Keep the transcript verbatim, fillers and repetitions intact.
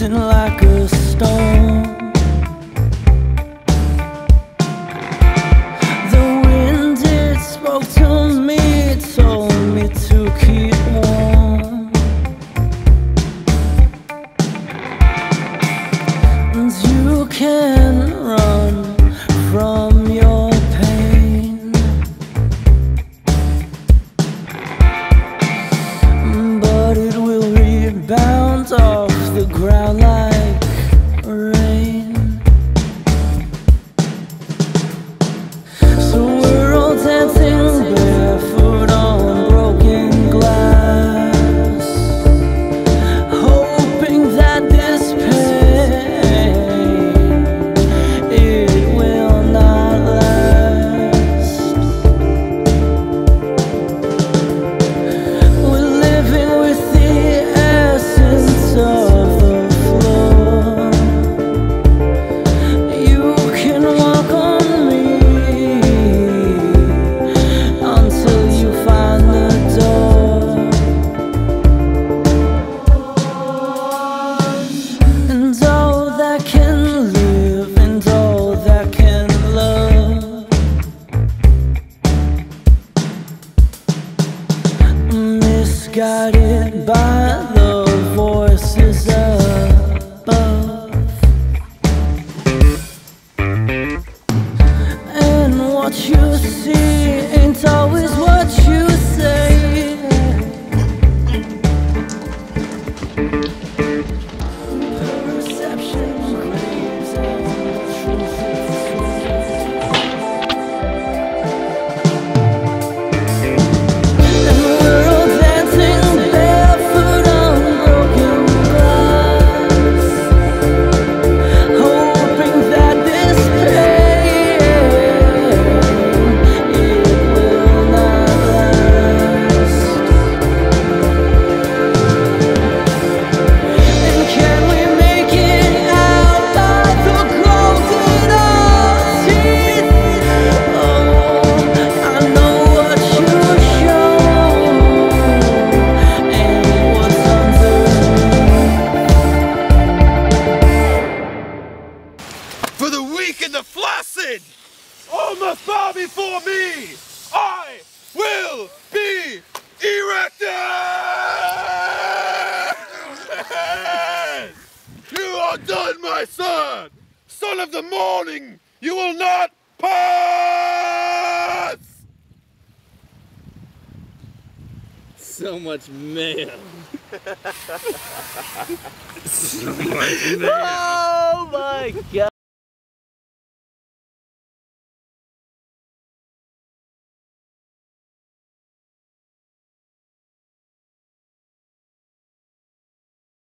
drifting like a stone. The wind, it spoke to me, it told me to keep warm. And you can run from your pain, but it will rebound off the ground like rain. So we're all dancing barefoot on broken glass, hoping that this pain, it will not last. We're living with the essence of the floor. You can walk on me until you find the door. And all that can live and all that can love, misguided by the voices above. And what you see ain't always what you say. Perception grieves and truth is sweet. And we're all dancing barefoot on broken glass, hoping that this pain, it will not last. And can we make it out by the golden teeth? Oh, I know what you show and what's underneath. For the weak and the flaccid, all must bow before me. I will be erected. You are done, my son. Son of the morning, you will not pass. So much mayhem. Oh my god!